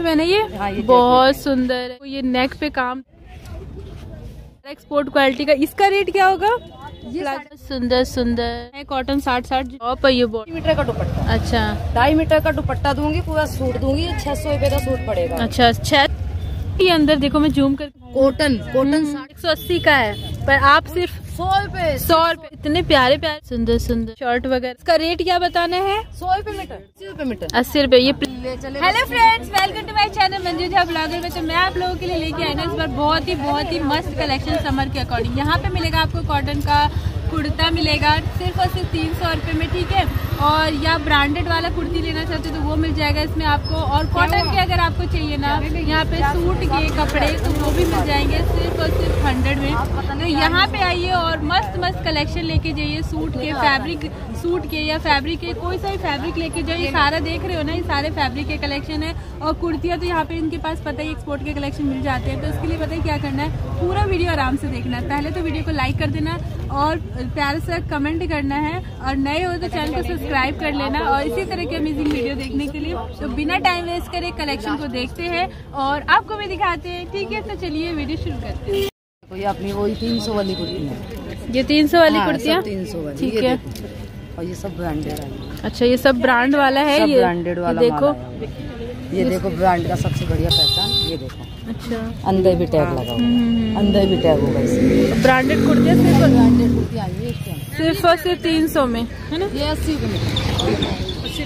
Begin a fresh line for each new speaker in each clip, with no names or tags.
में ना ये,
ये
बहुत सुंदर है। ये नेक पे काम एक्सपोर्ट क्वालिटी का, इसका रेट क्या होगा? सुंदर सुंदर है, कॉटन 60-60 जॉब है। ये
2 मीटर का दुपट्टा।
अच्छा,
2.5 मीटर का दुपट्टा दूंगी, पूरा सूट दूंगी, 600 रुपए का सूट पड़ेगा।
अच्छा, 6 ये अंदर देखो, मैं जूम कर,
कॉटन
180 का है, पर आप सिर्फ
100 रुपए।
100 रुपए। इतने प्यारे प्यारे सुंदर सुंदर शर्ट वगैरह। इसका रेट क्या बताना है?
100 रुपए मीटर, 80 रुपए मीटर,
80 रुपए। ये
hello
friends, welcome to my channel Manju Jha blogger में। तो मैं आप लोगों के लिए लेके आई ना इस बार बहुत ही मस्त कलेक्शन समर के अकॉर्डिंग। यहाँ पे मिलेगा आपको कॉटन का कुर्ता, मिलेगा सिर्फ और सिर्फ 300 रुपए में, ठीक है। और या ब्रांडेड वाला कुर्ती लेना चाहते हो तो वो मिल जाएगा इसमें आपको। और कॉटन के अगर आपको चाहिए ना यहाँ पे सूट के कपड़े तो वो भी मिल जाएंगे सिर्फ और सिर्फ 100 में। तो यहाँ पे आइए और मस्त मस्त कलेक्शन लेके जाइए, सूट के, फैब्रिक सूट के या फैब्रिक के, कोई सा भी फैब्रिक लेके जाइए। सारा देख रहे हो ना, ये सारे फैब्रिक के कलेक्शन है। और कुर्तियाँ तो यहाँ पे इनके पास पता ही एक्सपोर्ट के कलेक्शन मिल जाते हैं। तो इसके लिए पता है क्या करना है, पूरा वीडियो आराम से देखना है। पहले तो वीडियो को लाइक कर देना और प्यारे से कमेंट करना है, और नए हो तो चैनल को सब्सक्राइब कर लेना। और इसी तरह की अमेजिंग वीडियो देखने के लिए तो बिना टाइम वेस्ट करे कलेक्शन को देखते हैं और आपको भी दिखाते हैं, ठीक है। तो चलिए वीडियो शुरू करते हैं।
तो ये अपनी वही 300 वाली कुर्ती है,
ये 300 वाली कुर्तियाँ,
300 वाली,
ठीक है।
और ये सब ब्रांडेड है।
अच्छा, ये सब ब्रांड वाला है, ये
ब्रांडेड वाला
देखो,
ये देखो ब्रांड का सबसे बढ़िया पहचान, ये देखो।
अच्छा,
अंदर भी टैग लगा हुआ, अंदर भी टैग होगा इसमें।
ब्रांडेड कुर्तियाँ सिर्फ
ब्रांडेड कुर्ती आई है इसके
सिर्फ और सिर्फ 300 में, है ना।
ये 80 रुपए मीटर।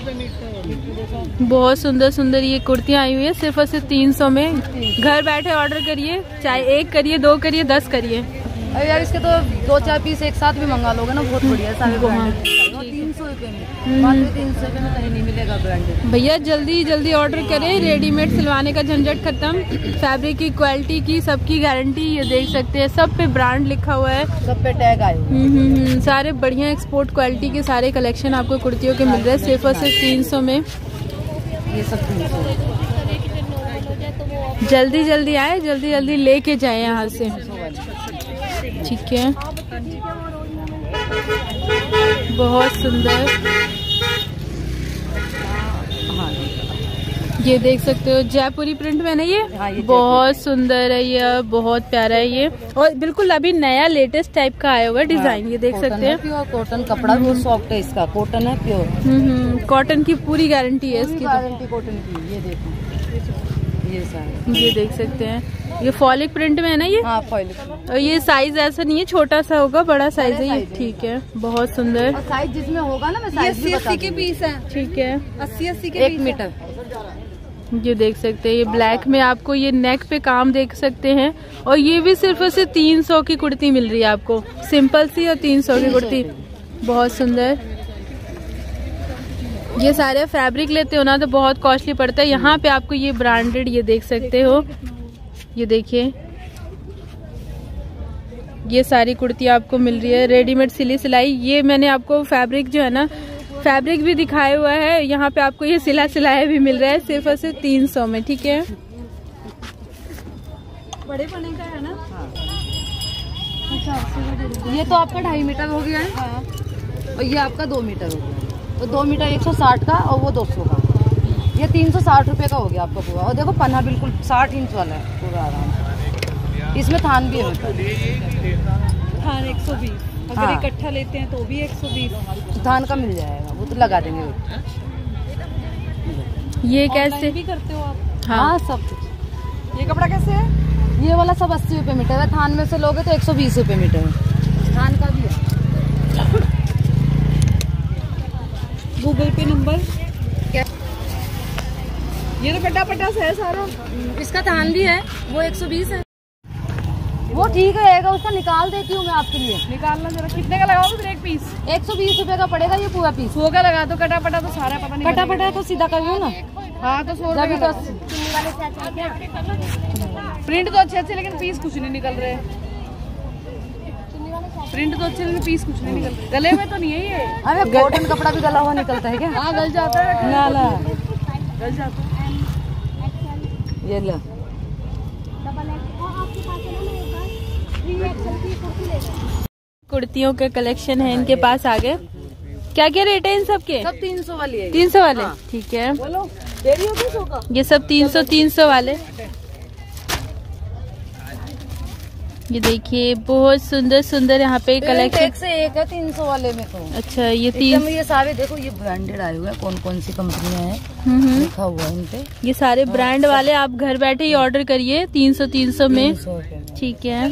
बहुत सुंदर सुंदर ये कुर्तियाँ आई हुई है सिर्फ और सिर्फ 300 में। घर बैठे ऑर्डर करिए, चाहे 1 करिए, 2 करिए, 10 करिए।
अरे यार इसके तो 2-4 पीस एक साथ भी मंगा लोगे ना, बहुत बढ़िया है। सारे ब्रांडेड 300 रुपए में, मात्र 300 रुपए में कहीं नहीं मिलेगा ब्रांडेड।
भैया जल्दी ऑर्डर करें, रेडीमेड सिलवाने का झंझट खत्म। फैब्रिक की क्वालिटी की सबकी गारंटी, ये देख सकते हैं, सब पे ब्रांड लिखा हुआ है,
सब पे टैग आए।
सारे बढ़िया एक्सपोर्ट क्वालिटी के सारे कलेक्शन आपको कुर्तियों के मिल रहे हैं सिर्फ और सिर्फ 300 में।
ये सब 300।
जल्दी आए, जल्दी लेके जाए यहाँ से, ठीक है। बहुत सुंदर, ये देख सकते हो जयपुरी प्रिंट में ना, ये बहुत सुंदर है, ये बहुत प्यारा है ये। और बिल्कुल अभी नया लेटेस्ट टाइप का आया हुआ डिजाइन, ये देख सकते हैं।
प्योर कॉटन कपड़ा भी सॉफ्ट है, इसका कॉटन है प्योर।
कॉटन की पूरी गारंटी है इसकी,
गारंटी कॉटन की। ये देखो,
ये देख सकते हैं, ये फॉलिक प्रिंट में है ना ये।
हाँ, फॉलिक।
और ये साइज ऐसा नहीं है छोटा सा होगा, बड़ा साइज है ये, ठीक है। बहुत सुंदर,
और साइज जिसमें होगा ना, मैं साइज भी बता दूंगी। 80 के पीस है,
ठीक है।
80 के 1 मीटर।
ये देख सकते हैं, ये ब्लैक में आपको ये नेक पे काम देख सकते हैं। और ये भी सिर्फ और सिर्फ 300 की कुर्ती मिल रही है आपको, सिंपल सी, और 300 की कुर्ती, बहुत सुंदर। ये सारे फैब्रिक लेते हो ना तो बहुत कॉस्टली पड़ता है। यहाँ पे आपको ये ब्रांडेड, ये देख सकते हो, ये देखिए, ये सारी कुर्ती आपको मिल रही है रेडीमेड सिली सिलाई। ये मैंने आपको फैब्रिक जो है ना, फैब्रिक भी दिखाया हुआ है। यहाँ पे आपको ये सिलाया भी मिल रहा है सिर्फ और सिर्फ 300 में, ठीक है। बड़े पने का है ना।
ये तो आपका 2.5 मीटर हो गया है, और ये आपका 2 मीटर हो गया। तो 2 मीटर 160 का, और वो 200 का। ये 360 रुपए का हो गया आपका पूरा। और देखो पन्ना बिल्कुल 60 इंच वाला है पूरा, आराम से। इसमें थान भी है,
थान 120, अगर इकट्ठा लेते हैं तो भी 120
थान का मिल जाएगा, वो तो लगा देंगे।
ये कैसे
भी करते हो आप?
हाँ,
सब कुछ।
ये कपड़ा कैसे है?
ये वाला सब 80 रुपए मीटर है, थान में से लोगे तो 120 रुपए मीटर है। थान का भी है।
गूगल पे नंबर क्या? ये तो कटा पटा है सारा।
इसका थान भी है, वो 120 है। वो ठीक रहेगा, उसका निकाल देती हूँ मैं आपके लिए।
निकालना जरा, कितने का लगाओगे फिर एक पीस?
120 रुपए का पड़ेगा ये पूरा पीस।
100 का लगा दो, कटा पटा तो सारा पता नहीं।
कटा पटा तो सीधा करियो ना।
हाँ, तो 100 रुपए का। प्रिंट तो अच्छे लेकिन पीस कुछ नहीं निकल रहे। प्रिंट तो अच्छे लेकिन पीस कुछ नहीं निकल रहे। गले में तो नहीं है ये?
अरे कॉटन कपड़ा भी गला हुआ निकलता है क्या?
हाँ, गल जाता है
ना,
गल जाता है।
ये लो,
कुर्तियों के कलेक्शन है इनके पास आगे। क्या क्या रेट है इन सब के?
सब 300 वाली है।
300 वाले?
हाँ।
ठीक है,
बोलो देरी हो गई होगा।
ये सब 300 वाले। ये देखिए बहुत सुंदर सुंदर यहाँ पे कलेक्शन।
एक से एक है 300 वाले में तो।
अच्छा, ये 300।
ये सारे देखो, ये ब्रांडेड आए हुए हैं, कौन कौन सी कंपनियां हैं लिखा हुआ है इन पे।
ये सारे ब्रांड वाले आप घर बैठे ही ऑर्डर करिए 300 में। ठीक है,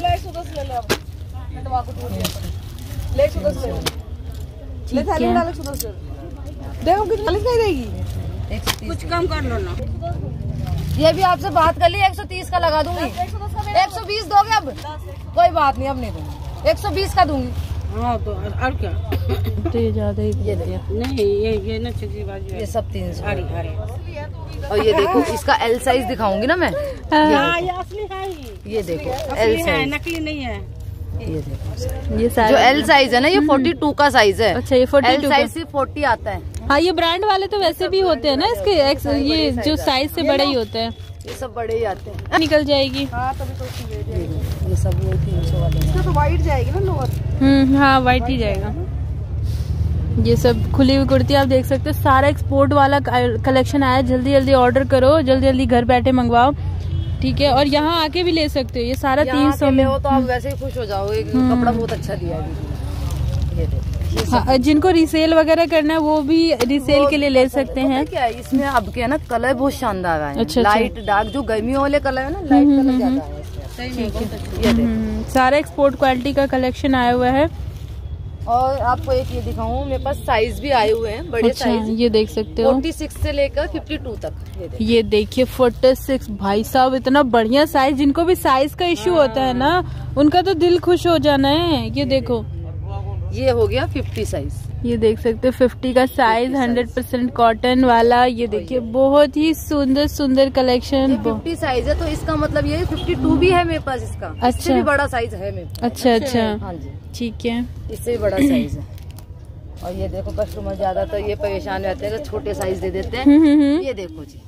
कुछ कम कर लो ना। ये भी आपसे बात कर ली, 130 का लगा दूंगी। 120 दोगे अब? कोई बात नहीं, अब नहीं दूंगी, 120 का दूंगी। हाँ तो और क्या?
तो ये ज्यादा ही
ये
नहीं,
ये ना चुकी बाजू, ये सब 300। और ये देखो, इसका एल साइज दिखाऊंगी ना मैं।
हाँ,
ये असली है, ये देखो एल साइज,
नकली नहीं है।
ये देखो,
ये
जो एल साइज है ना, ये 42 का साइज है।
अच्छा, ये 42
साइज से 40 आता है।
हाँ, ये ब्रांड वाले तो वैसे भी होते हैं ना इसके, ये जो साइज से बड़े ही होते हैं।
ये सब बड़े ही आते हैं।
निकल जाएगी।
हाँ, तभी तो ये सब 300 वाले। इसका तो वाइट जाएगी ना लोअर।
हाँ, वाइट ही जाएगा। ये सब खुली हुई कुर्ती आप देख सकते हैं, सारा एक्सपोर्ट वाला कलेक्शन आया। जल्दी जल्दी ऑर्डर करो, जल्दी जल्दी घर बैठे मंगवाओ। ठीक है, और यहाँ आके भी ले सकते हो। ये सारा 300 में
हो तो आप वैसे ही खुश हो जाओगे। कपड़ा बहुत अच्छा दिया है। ये देखो,
हाँ, जिनको रिसेल वगैरह करना है वो भी रिसेल के लिए ले सकते हैं।
क्या है इसमें अब क्या है ना, कलर बहुत शानदार है।
अच्छा,
लाइट डार्क, जो गर्मियों वाले कलर है ना, लाइट कलर ज्यादा है इसमें। ये देखो,
सारा एक्सपोर्ट क्वालिटी का कलेक्शन आया हुआ है।
और आपको एक ये दिखाऊं, मेरे पास साइज भी आए हुए हैं, बड़े साइज।
ये देख सकते हो,
46 से लेकर 52 तक।
ये देखिए 46, भाई साहब इतना बढ़िया साइज। जिनको भी साइज का इश्यू होता है ना, उनका तो दिल खुश हो जाना है। ये देखो,
ये हो गया 50 साइज।
ये देख सकते हो 50 का साइज, 100% कॉटन वाला। ये देखिए बहुत ही सुंदर सुंदर कलेक्शन।
50 साइज है तो इसका मतलब ये 52 भी है मेरे पास इसका।
अच्छा,
इससे भी बड़ा साइज है मेरे पास।
अच्छा।
हाँ जी,
ठीक है,
इससे भी बड़ा साइज है। और ये देखो, कस्टमर ज्यादा तो ये परेशान रहते हैं, छोटे साइज दे देते हैं। ये देखो जी,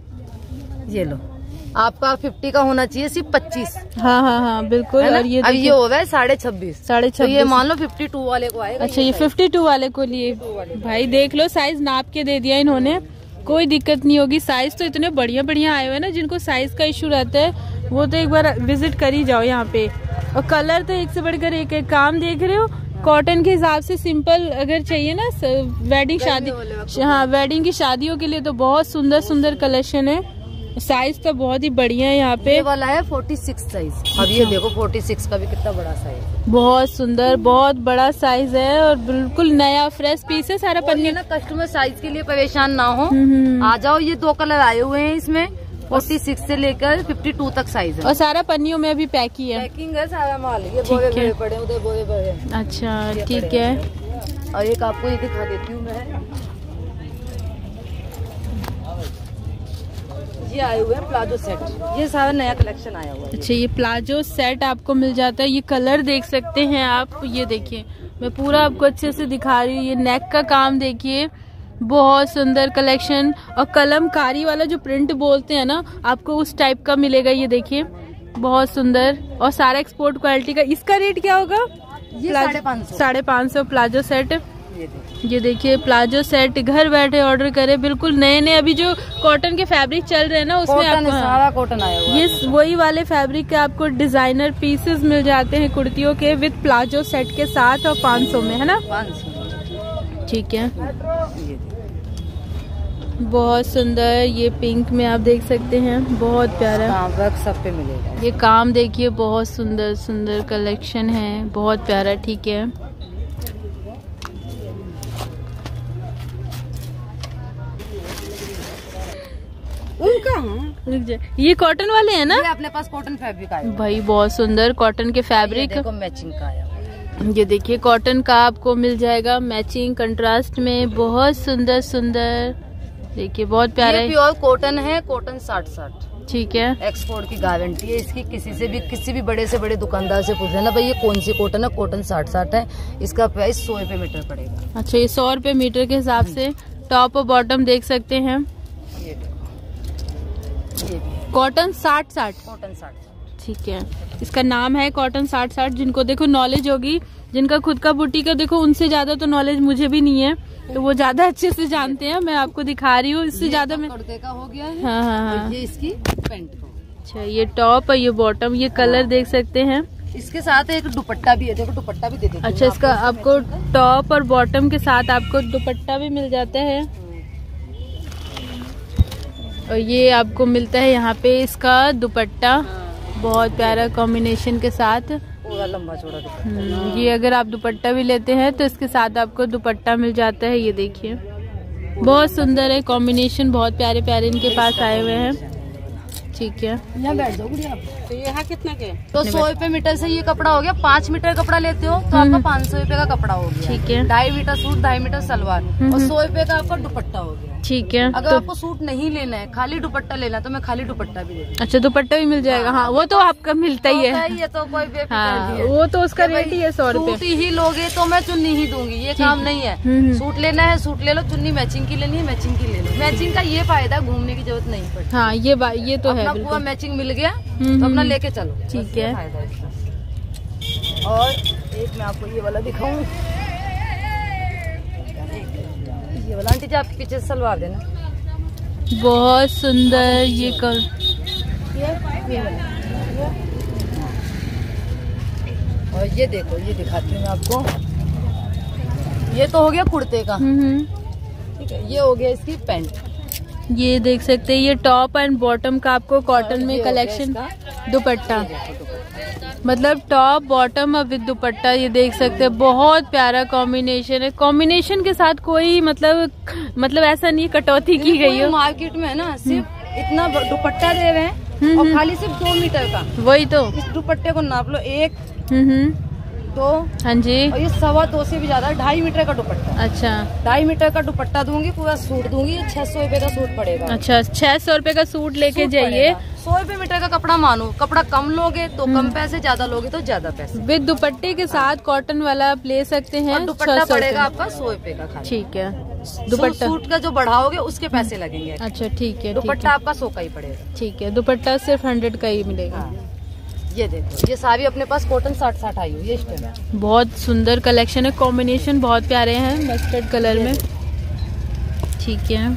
ये लो, आपका 50 का होना चाहिए, सिर्फ 25।
हाँ, बिल्कुल। और ये
अब ये हो रहा है 26.5। तो ये मान लो 52 वाले को आएगा।
अच्छा, ये 52 वाले को लिए। भाई देख लो, साइज नाप के दे दिया इन्होंने, कोई दिक्कत नहीं होगी। साइज तो इतने बढ़िया बढ़िया आए हुए हैं ना, जिनको साइज का इशू रहता है वो तो एक बार विजिट कर ही जाओ यहाँ पे। और कलर तो एक से बढ़कर एक है। काम देख रहे हो, कॉटन के हिसाब से सिंपल अगर चाहिए ना वेडिंग शादी, हाँ वेडिंग की शादियों के लिए तो बहुत सुंदर सुंदर कलेक्शन है। साइज तो बहुत ही बढ़िया है यहाँ पे।
ये वाला है 46 साइज। अब ये देखो 46 का भी कितना बड़ा साइज,
बहुत सुंदर, बहुत बड़ा साइज है और बिल्कुल नया फ्रेश पीस है। सारा पन्नी
ना, कस्टमर साइज के लिए परेशान ना हो, आ जाओ। ये 2 कलर आए हुए हैं इसमें, 46 से लेकर 52 तक साइज है।
और सारा पन्नियों में अभी पैक ही है,
पैकिंग है सारा माल। ये बोरे बड़े पड़े, उधर बोरे बड़े।
अच्छा, ठीक है।
और एक आपको ये दिखा देती हूँ मैं, ये आए हुए हैं प्लाजो सेट। ये सारा नया कलेक्शन आया हुआ है।
अच्छा, ये प्लाजो सेट आपको मिल जाता है। ये कलर देख सकते हैं आप, ये देखिए, मैं पूरा आपको अच्छे से दिखा रही हूँ। ये नेक का काम देखिए, बहुत सुंदर कलेक्शन। और कलमकारी वाला जो प्रिंट बोलते हैं ना, आपको उस टाइप का मिलेगा। ये देखिए बहुत सुंदर, और सारा एक्सपोर्ट क्वालिटी का। इसका रेट क्या होगा?
ये
550 प्लाजो सेट। ये देखिए प्लाजो सेट, घर बैठे ऑर्डर करें। बिल्कुल नए नए अभी जो कॉटन के फैब्रिक चल रहे हैं ना, उसमें आपको
सारा कॉटन आया हुआ है।
ये वही वाले फैब्रिक के आपको डिजाइनर पीसेस मिल जाते हैं कुर्तियों के, विद प्लाजो सेट के साथ। और 500 में है ना?
500।
ठीक है, बहुत सुंदर। ये पिंक में आप देख सकते हैं, बहुत प्यारा
वर्क सब पे मिलेगा।
ये काम देखिए, बहुत सुंदर सुंदर कलेक्शन है, बहुत प्यारा। ठीक है, ये कॉटन वाले हैं ना?
ये अपने पास कॉटन फैब्रिक आया
भाई, बहुत सुंदर कॉटन के फैब्रिक।
देखो मैचिंग का आया।
ये देखिए कॉटन का आपको मिल जाएगा मैचिंग कंट्रास्ट में, बहुत सुंदर सुंदर। देखिए बहुत प्यारा है।
प्योर कॉटन है, कॉटन 60-60।
ठीक है,
एक्सपोर्ट की गारंटी है इसकी। किसी भी बड़े से बड़े दुकानदार से पूछ लेना भाई ये कौन सी कॉटन है। कॉटन 60-60 है। इसका प्राइस 100 रुपए मीटर पड़ेगा।
अच्छा, ये 100 रुपए मीटर के हिसाब से। टॉप और बॉटम देख सकते हैं।
ये
कॉटन 60-60।
कॉटन 60-60।
ठीक है, इसका नाम है कॉटन 60-60। जिनको देखो नॉलेज होगी जिनका खुद का बुटीक है, देखो उनसे ज्यादा तो नॉलेज मुझे भी नहीं है, तो वो ज्यादा अच्छे से जानते हैं। मैं आपको दिखा रही हूँ, इससे ज्यादा मैं
कुर्ते का हो गया है।
हाँ हाँ हाँ।
ये इसकी पैंट का।
अच्छा, ये टॉप और ये बॉटम, ये कलर देख सकते हैं।
इसके साथ एक दुपट्टा भी है, देखो दुपट्टा भी दे देती हूँ।
अच्छा, इसका आपको टॉप और बॉटम के साथ आपको दुपट्टा भी मिल जाता है। और ये आपको मिलता है यहाँ पे इसका दुपट्टा, बहुत प्यारा कॉम्बिनेशन के साथ,
पूरा लंबा चौड़ा दुपट्टा।
ये अगर आप दुपट्टा भी लेते हैं तो इसके साथ आपको दुपट्टा मिल जाता है। ये देखिए बहुत सुंदर है, कॉम्बिनेशन बहुत प्यारे प्यारे इनके पास आए हुए हैं। ठीक है,
यहाँ बैठ जाओ गुड़िया।
तो यहाँ कितना के?
तो 100 रुपए मीटर से ये कपड़ा हो गया। 5 मीटर कपड़ा लेते हो तो आपका 500 रुपए का कपड़ा हो गया।
ठीक है।
2.5 मीटर सूट, 2.5 मीटर सलवार और 100 रुपए का आपका दुपट्टा हो गया।
ठीक है।
अगर आपको सूट नहीं लेना है, खाली दुपट्टा लेना है, तो मैं खाली दुपट्टा भी दे दूँ।
अच्छा, दुपट्टा भी मिल जाएगा। हाँ, वो तो आपका मिलता ही है।
ये तो कोई बेफिक्र
हाँ,
नहीं है।
वो तो उसका रेट ही है 100 रुपए।
सूट ही लोगे तो मैं चुन्नी ही दूंगी, ये काम नहीं है। सूट लेना है सूट ले लो, चुन्नी मैचिंग की लेनी है मैचिंग की ले लो। मैचिंग का ये फायदा, घूमने की जरूरत नहीं पड़ती।
हाँ, ये तो है
अपना पूरा
बिल्कुल।
मैचिंग मिल गया तो अपना लेके चलो।
ठीक है।
और एक मैं आपको ये वाला दिखाऊं, ये वाला आंटी जी आप पीछे से सलवार देना।
बहुत सुंदर ये
ये वाला। और ये देखो, ये दिखाती हूँ मैं आपको। ये तो हो गया कुर्ते का, ठीक है। ये हो गया इसकी पैंट।
ये देख सकते हैं, ये टॉप एंड बॉटम का आपको कॉटन में कलेक्शन। दुपट्टा, मतलब टॉप बॉटम और विद दुपट्टा, ये देख सकते हैं बहुत प्यारा कॉम्बिनेशन है। कॉम्बिनेशन के साथ कोई मतलब ऐसा नहीं कटौती की गई हो।
मार्केट में है ना सिर्फ इतना दुपट्टा दे रहे हैं और खाली सिर्फ 2 मीटर का।
वही तो।
इस दुपट्टे को नाप लो, 1 2,
हाँ जी।
और ये 2.25 से भी ज्यादा, 2.5 मीटर का दुपट्टा।
अच्छा,
2.5 मीटर का दुपट्टा दूंगी, पूरा सूट दूंगी। 600 रुपए का सूट पड़ेगा।
अच्छा, 600 रुपए का सूट लेके जाइए।
100 रुपए मीटर का कपड़ा मानो, कपड़ा कम लोगे तो कम पैसे, ज्यादा लोगे तो ज्यादा पैसे।
विद दुपट्टे के साथ कॉटन वाला आप ले सकते हैं।
और दुपट्टा पड़ेगा आपका 100 रुपए का खाली।
ठीक है। दुपट्टा,
सूट का जो बढ़ाओगे उसके पैसे लगेंगे।
अच्छा ठीक है।
दुपट्टा आपका 100 का ही पड़ेगा।
ठीक है, दुपट्टा सिर्फ 100 का ही मिलेगा।
ये देखो, ये सारी अपने पास कॉटन 60-60 आई हुई है इस टाइम।
बहुत सुंदर कलेक्शन है, कॉम्बिनेशन बहुत प्यारे हैं मस्टर्ड कलर में। ठीक है,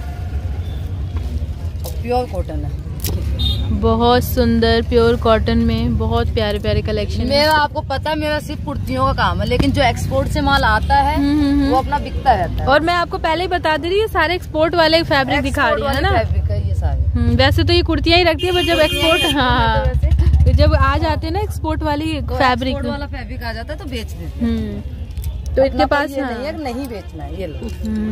प्योर कॉटन है,
बहुत सुंदर प्योर कॉटन में बहुत प्यारे प्यारे कलेक्शन।
मेरा आपको पता है, मेरा सिर्फ कुर्तियों का काम है, लेकिन जो एक्सपोर्ट से माल आता है वो अपना बिकता रहता है।
और मैं आपको पहले ही बता दे रही हूँ, सारे एक्सपोर्ट वाले फैब्रिक दिखा रही है ना।
फैब्रिक है ये सारे।
वैसे तो ये कुर्तियाँ ही रखती है, पर जब एक्सपोर्ट, हाँ जब आ जाते हैं ना एक्सपोर्ट वाली फैब्रिक
वाला फैब्रिक आ जाता है तो बेच देते हैं।
तो इनके पास
नहीं बेचना है, ये लो।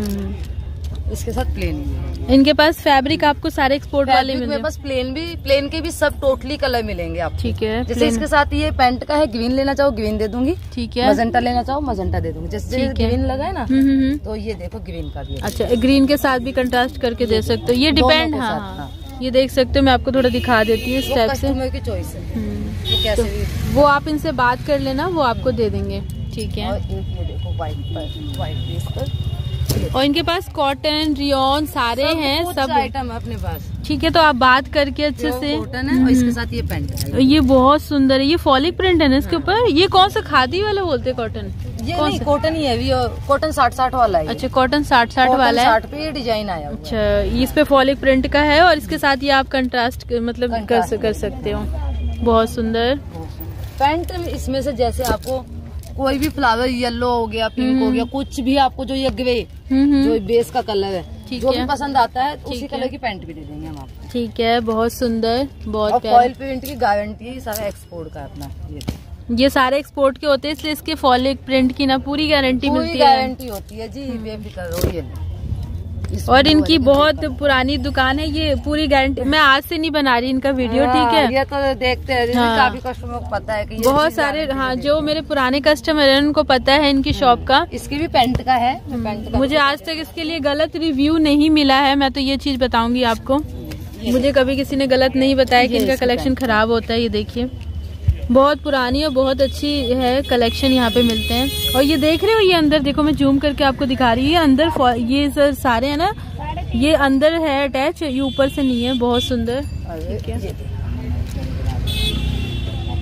इसके साथ प्लेन भी,
इनके पास फैब्रिक आपको सारे एक्सपोर्ट वाले मिलेंगे।
मेरे पास प्लेन के भी सब टोटली कलर मिलेंगे आपको।
ठीक है।
जैसे इसके साथ ये पैंट का है, ग्रीन लेना चाहो ग्रीन दे दूंगी।
ठीक है।
मजेंटा लेना चाहो मजेंटा दे दूंगी। जैसे ग्रीन लगा है ना, तो ये देखो ग्रीन का भी।
अच्छा, ग्रीन के साथ भी कंट्रास्ट करके दे सकते हो, ये डिपेंड। हाँ, ये देख सकते हो, मैं आपको थोड़ा दिखा देती हूँ इस टाइप से।
कस्टमर की चॉइस है, कैसे भी
वो आप इनसे बात कर लेना, वो आपको दे देंगे। ठीक है।
और एक ये देखो व्हाइट बेस पर,
और इनके पास कॉटन रियॉन सारे हैं, सब
आइटम है अपने पास।
ठीक है, तो आप बात करके अच्छे से।
कॉटन है और इसके साथ ये पैंट है।
ये बहुत सुंदर है, ये फॉलिक प्रिंट है ना इसके ऊपर। ये कौन सा खादी वाला बोलते हैं कॉटन?
ये नहीं कॉटन ही है, कॉटन 60-60 वाला है।
अच्छा, कॉटन 60-60 वाला है।
60 पे ये डिजाइन आया।
अच्छा, इस पे फॉलिक प्रिंट का है और इसके साथ ये आप कंट्रास्ट मतलब कर सकते हो। बहुत सुंदर
पैंट। इसमें से जैसे आपको कोई भी फ्लावर, येलो हो गया, पिंक हो गया, कुछ भी आपको जो ये ग्रे जो बेस का कलर है, जो भी पसंद आता है उसी कलर की पैंट भी दे देंगे हम आपको।
ठीक है, बहुत सुंदर, बहुत
प्यारा। फॉइल प्रिंट की गारंटी है, सारा एक्सपोर्ट का अपना।
ये सारे एक्सपोर्ट के होते हैं, इसलिए इसके फॉलिक प्रिंट की ना पूरी गारंटी मिलती है।
गारंटी होती है जी, बेफिक्र रहो। ये
और इनकी बहुत पुरानी दुकान है, ये पूरी गारंटी। मैं आज से नहीं बना रही इनका वीडियो, ठीक है।
ये तो देखते हैं, काफी कस्टमर को पता है कि
बहुत सारे, हाँ जो मेरे पुराने कस्टमर हैं उनको पता है इनकी शॉप का।
इसकी भी पैंट का है।
मुझे आज तक इसके लिए गलत रिव्यू नहीं मिला है, मैं तो ये चीज बताऊंगी आपको। मुझे कभी किसी ने गलत नहीं बताया कि इनका कलेक्शन खराब होता है। ये देखिए, बहुत पुरानी और बहुत अच्छी है कलेक्शन यहाँ पे मिलते हैं। और ये देख रहे हो, ये अंदर देखो, मैं जूम करके आपको दिखा रही हूँ। ये अंदर ये सर सारे है ना, ये अंदर है अटैच, ये ऊपर से नहीं है। बहुत सुंदर। ठीक है,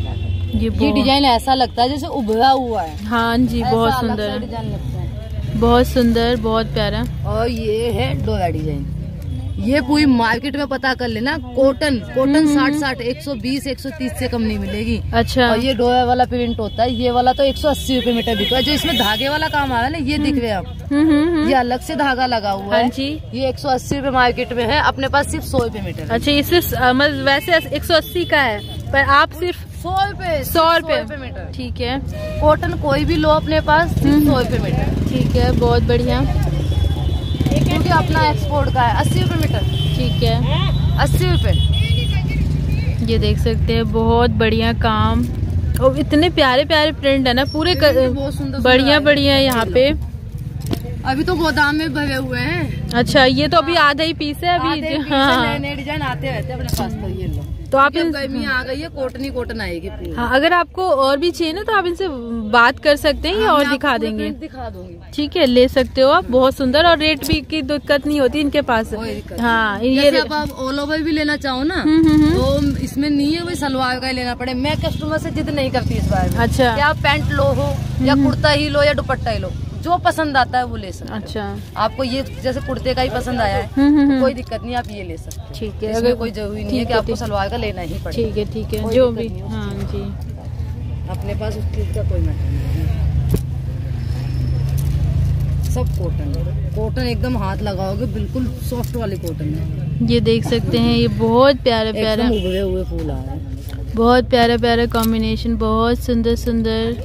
ये डिजाइन ऐसा लगता है जैसे उभरा हुआ है।
हाँ जी, बहुत सुंदर
डिजाइन लगता है,
बहुत सुंदर, बहुत प्यारा।
और ये है डोरा डिजाइन। ये पूरी मार्केट में पता कर लेना, कॉटन 60 120 130 से कम नहीं मिलेगी।
अच्छा।
और ये डोरा वाला प्रिंट होता है, ये वाला तो 180 रुपए मीटर बिक रहा है। जो इसमें धागे वाला काम आ रहा है ना, ये दिख रहे हैं आप, ये अलग से धागा लगा हुआ है
जी।
ये 180 रुपए मार्केट में है, अपने पास सिर्फ 100 रुपए मीटर।
अच्छा, इसे वैसे 180 का है, पर आप सिर्फ
100 रुपए मीटर।
ठीक है,
कॉटन कोई भी लो अपने पास सिर्फ 100 रुपए मीटर।
ठीक है, बहुत बढ़िया,
क्योंकि अपना एक्सपोर्ट का है। 80 रुपए मीटर।
ठीक है,
80 रुपए।
ये देख सकते हैं, बहुत बढ़िया काम, और इतने प्यारे प्यारे प्रिंट है ना, पूरे
बहुत सुंदर
बढ़िया बढ़िया है यहाँ पे।
अभी तो गोदाम में भरे हुए हैं।
अच्छा, ये तो अभी आधा ही पीस है अभी। हाँ,
नए डिजाइन आते रहते हैं अपने पास, तो ये लो।
तो आप
गर्मी आ गई है, कॉटन आएगी पूरी।
हाँ, अगर आपको और भी चाहिए ना तो आप इनसे बात कर सकते हैं, या और दिखा देंगे।
दिखा दूंगी।
ठीक है, ले सकते हो आप, बहुत सुंदर, और रेट भी की दिक्कत नहीं होती इनके पास। हाँ, ये
अब आप ऑल ओवर भी लेना चाहो ना, तो इसमें नहीं है वही सलवार का ही लेना पड़े। मैं कस्टमर से जिद नहीं करती इस बारे में।
अच्छा,
क्या आप पैंट लो हो या कुर्ता ही लो या दुपट्टा ही लो, जो पसंद आता है वो ले सकते।
अच्छा,
आपको ये जैसे कुर्ते का ही पसंद आया है, कोई दिक्कत नहीं, आप ये ले सकते हैं।
ठीक है,
अगर कोई जरूरी नहीं है कि आपको सलवार का लेना ही पड़े।
ठीक है, ठीक है, जो भी। हाँ जी,
अपने पास उस चीज का कोई मैटर नहीं है, सब कॉटन एकदम हाथ लगाओगे, बिल्कुल सॉफ्ट वाली कॉटन है।
ये देख सकते हैं, ये बहुत प्यारा प्यारा
उभरे हुए फूल आ रहे हैं,
बहुत प्यारा प्यारा कॉम्बिनेशन, बहुत सुंदर सुंदर।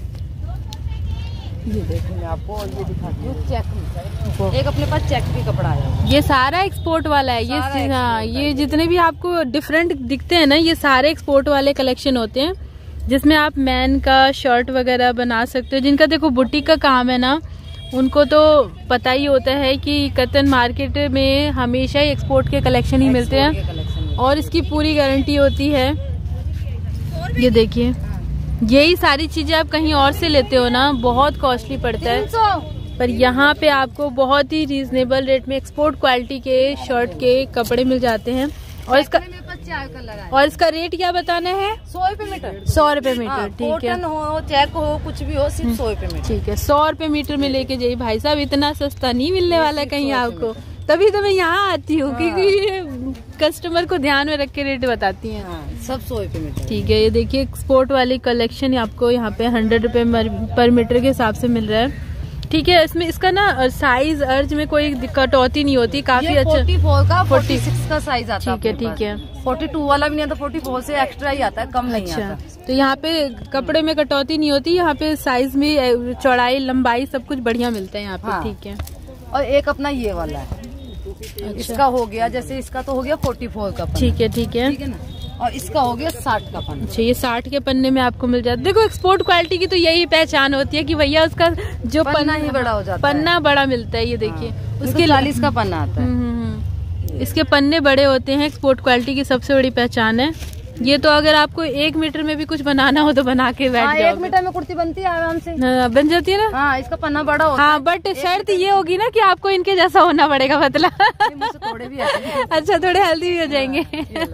ये देखो, मैं आपको और ये दिखाती हूँ, चेक। एक अपने पास चेक भी कपड़ा है,
ये सारा एक्सपोर्ट वाला है। ये हाँ, ये जितने भी आपको डिफरेंट दिखते हैं ना, ये सारे एक्सपोर्ट वाले कलेक्शन होते हैं, जिसमें आप मैन का शर्ट वगैरह बना सकते हो। जिनका देखो बुटीक का काम है ना, उनको तो पता ही होता है कि कतन मार्केट में हमेशा ही एक्सपोर्ट के कलेक्शन ही मिलते हैं, और इसकी पूरी गारंटी होती है। ये देखिए, यही सारी चीजें आप कहीं और से लेते हो ना, बहुत कॉस्टली पड़ता है, पर यहाँ पे आपको बहुत ही रीजनेबल रेट में एक्सपोर्ट क्वालिटी के शर्ट के कपड़े मिल जाते हैं। और इसका रेट क्या बताना है?
100 रुपए मीटर।
100 रुपए मीटर। ठीक है,
कॉटन हो चेक हो कुछ भी हो, सिर्फ 100 रुपए मीटर।
ठीक है, 100 रुपए मीटर में लेके जाइए भाई साहब, इतना सस्ता नहीं मिलने वाला कहीं आपको। तभी तो मैं यहाँ आती हूँ, क्योंकि कस्टमर को ध्यान में रख के रेट बताती हैं।
सब 100 रुपए मीटर।
ठीक है, ये देखिए, एक्सपोर्ट वाली कलेक्शन आपको यहाँ पे 100 रुपए पर मीटर के हिसाब से मिल रहा है। ठीक है, इसमें इसका ना साइज अर्ज में कोई कटौती नहीं होती, काफी अच्छा।
44 का 46 का साइज आता है।
ठीक है, ठीक है,
42 वाला भी नहीं आता, 44 से एक्स्ट्रा ही आता है, कम नहीं आता।
तो यहाँ पे कपड़े में कटौती नहीं होती, यहाँ पे साइज में चौड़ाई लंबाई सब कुछ बढ़िया मिलता है यहाँ पे। ठीक है,
और एक अपना ये वाला है। अच्छा। इसका हो गया, जैसे इसका तो हो गया 44 का पन्ना।
ठीक है, ठीक है,
ठीक है ना, और इसका हो गया 60 का पन्ना।
अच्छा, ये 60 के पन्ने में आपको मिल जाता है। देखो, एक्सपोर्ट क्वालिटी की तो यही पहचान होती है कि भैया उसका जो
पन्ना ही बड़ा हो जाता है,
पन्ना बड़ा मिलता है। ये देखिए,
उसके 40 का पन्ना आता है।
इसके पन्ने बड़े होते हैं, एक्सपोर्ट क्वालिटी की सबसे बड़ी पहचान है ये। तो अगर आपको 1 मीटर में भी कुछ बनाना हो तो बना के बैठ जाओ।
1 मीटर में कुर्ती बनती है आराम से,
बन जाती है ना।
हाँ, इसका पन्ना बड़ा होता है।
हाँ, बट शर्त ये होगी ना कि आपको इनके जैसा होना पड़ेगा पतला।
थोड़े भी
अच्छा, थोड़े हेल्दी भी हो जाएंगे।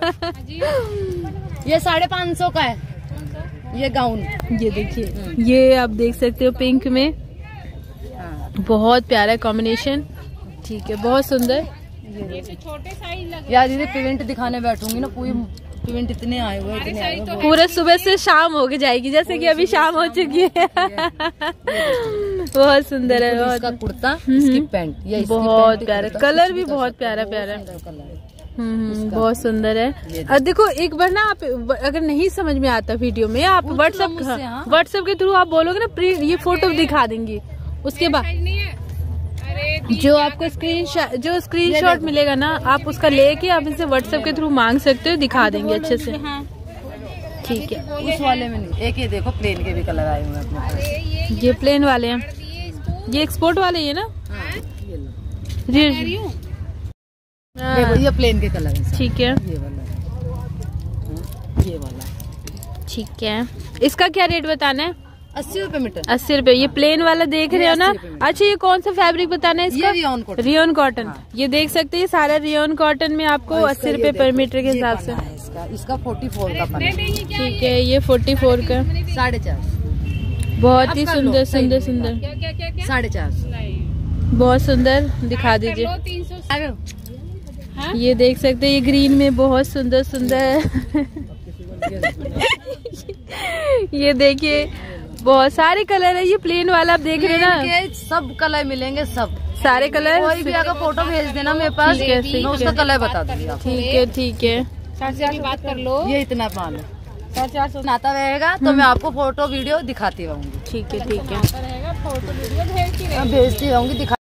ये 550 का है, ये गाउन।
ये देखिए, ये आप देख सकते हो पिंक में, बहुत प्यारा कॉम्बिनेशन। ठीक है, बहुत सुंदर।
छोटे साइज यार, दीदी प्रिंट दिखाने बैठूंगी ना, पूरी प्रिंट इतने आए हुए, इतने आए हुए,
पूरे सुबह से शाम हो जाएगी, जैसे कि अभी शाम हो चुकी है। बहुत सुंदर है।
इसका कुर्ता, इसकी पैंट, ये
बहुत प्यारा कलर, भी बहुत प्यारा प्यारा। बहुत सुंदर है। और देखो, एक बार ना आप अगर नहीं समझ में आता वीडियो में, आप व्हाट्सएप के थ्रू आप बोलोगे ना, ये फोटो दिखा देंगी। उसके बाद जो आपको स्क्रीनशॉट मिलेगा ना, आप उसका लेके आप इसे व्हाट्सएप के थ्रू मांग सकते हो, दिखा देंगे अच्छे से। ठीक है,
उस वाले में नहीं। एक ये देखो, प्लेन के भी कलर आए हुए हैं अपने पास।
ये प्लेन वाले हैं, ये एक्सपोर्ट वाले है ना।
देखो, ये प्लेन के कलर है।
ठीक है,
ये वाला।
ठीक है, इसका क्या रेट बताना है?
80 रुपए मीटर।
80 रुपए। ये प्लेन वाला देख रहे हो ना। अच्छा, ये कौन सा फैब्रिक बताना है इसका?
Rayon cotton.
ये देख सकते हैं, सारा रियोन कॉटन में आपको 80 रुपए पर मीटर के हिसाब से।
का, इसका 44 का पन्ना।
ठीक है, ये 44 का
450।
बहुत ही सुंदर सुंदर सुंदर,
450।
बहुत सुंदर, दिखा दीजिए। ये देख सकते हैं, ये ग्रीन में बहुत सुंदर सुंदर ये देखिए बहुत सारे कलर है। ये प्लेन वाला आप देख रहे हैं ना,
सब कलर मिलेंगे, सब
सारे कलर।
कोई भी अगर फोटो भेज देना मेरे पास, मैं उसका कलर बता दूंगी।
ठीक है ठीक है,
450 बात कर लो। ये इतना माल है, 450 आता रहेगा तो मैं आपको फोटो वीडियो दिखाती रहूंगी।
ठीक है ठीक है,
भेजती रहूंगी, दिखा